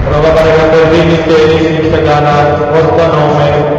Prova pregando il limite di segala, porta nome,